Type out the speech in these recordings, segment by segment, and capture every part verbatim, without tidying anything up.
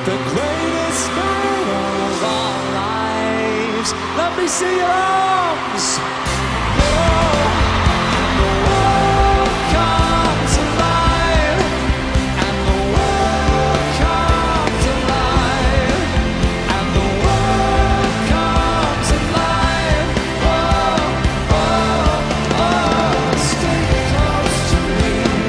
the greatest night of our lives. Let me see your arms. Oh, and the world comes alive, and the world comes alive, and the world comes alive. Oh, oh, oh, stay close to me.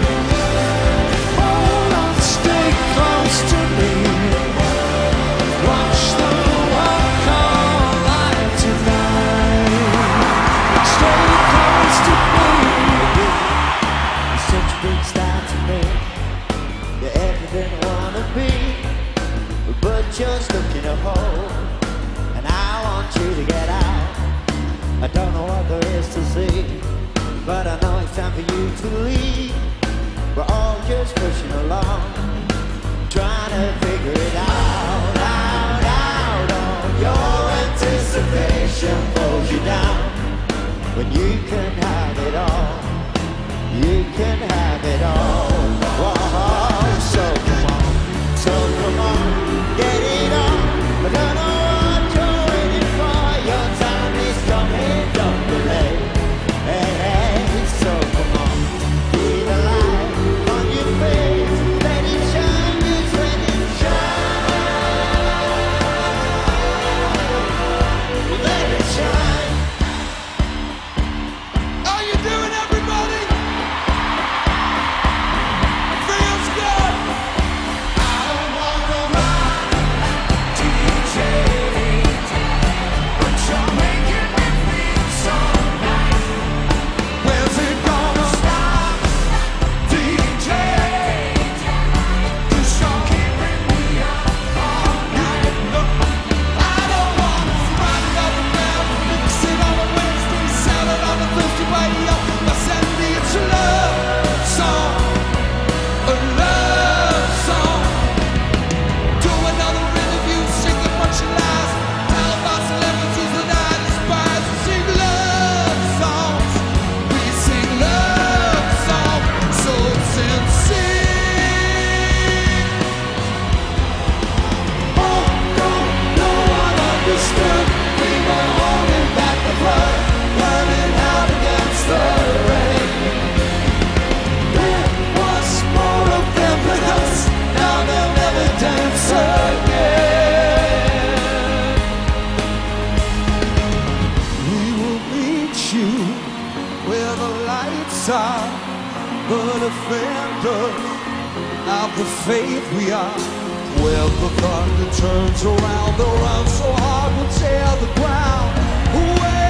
Hold on, stay close to me. Watch the world come alive tonight. Stay close to me. You're such a big star to me. You're everything I wanna be, but you're stuck in a hole, and I want you to get out. I don't know what there is to see, but I know it's time for you to leave. We're all just pushing along, trying to figure it out, out, out. Oh, your anticipation pulls you down when you can have it all. You can have it all. Whoa, so come on, so come on, get it on. I don't know what you're waiting for. Your time is coming, don't delay. Hey, hey, so come on, feel the light on your face. Let it shine, just let it shine. Let it shine. How you doing, everybody? Feels good. I don't wanna run, D J, but you're making me feel so nice. Where's it gonna stop, D J? 'Cause you're keeping me up all night. Look, I don't wanna run up and down, mix it on a Wednesday, sell it on a Thursday radio. Now send me it's a love song, a love song. Do another interview, sing a bunch of lies, tell about celebrities that I despise. We sing love songs, we sing love songs, so sincere. Oh, no, no one understood. We were holding back the flood, running out against the rain. There was more of them than us. Now they'll never dance again. We will meet you where the lights are, but offend us of the faith we are. Where the thunder turns around, the run so hard we'll tear the ground away.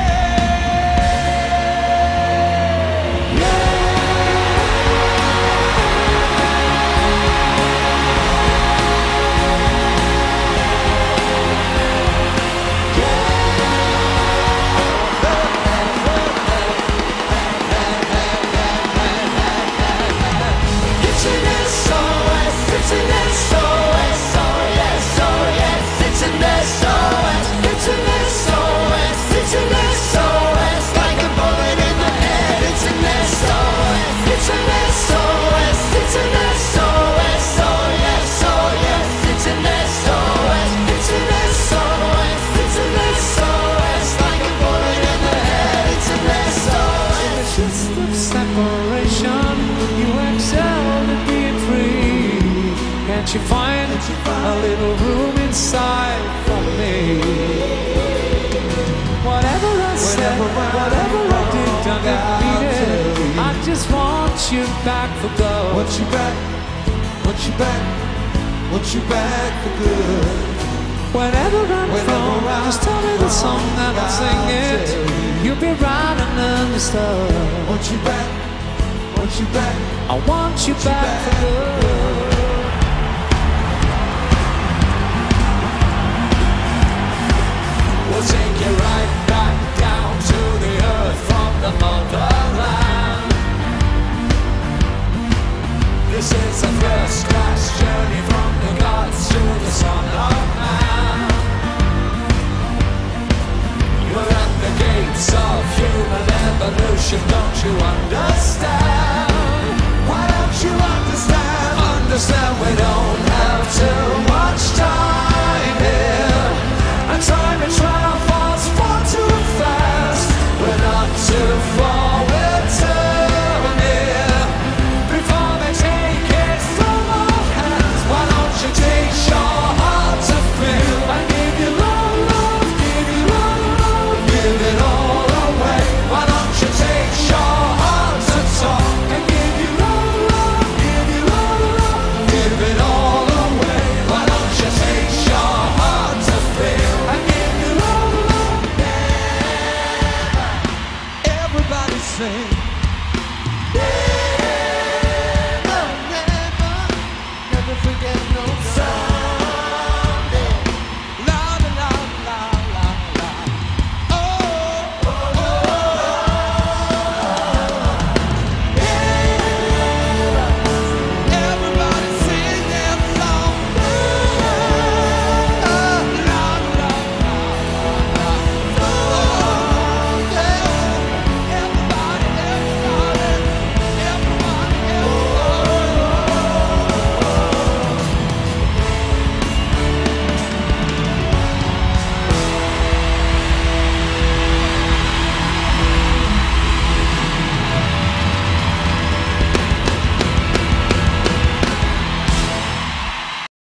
It's an S O S, it's an S O S, oh yes, oh yes, it's an S O S, it's an S O S, it's an S O S, like a bullet in the head, it's an S O S, it's an S O S, it's an S O S, oh yes, oh yes, it's an S O S, it's an S O S, it's an S O S, like a bullet in the head, it's an S O S. In the twist of separation, you excel at being free. Can't you find a little room inside for me? Whatever I said, whatever I did, I didn't mean it. I just want you back for good. Want you back, want you back, want you back for good. Whenever I'm Whenever from, I'm just tell me the song and I'll sing it. You'll be right and understood. Want you back, want you back, I want you back for good.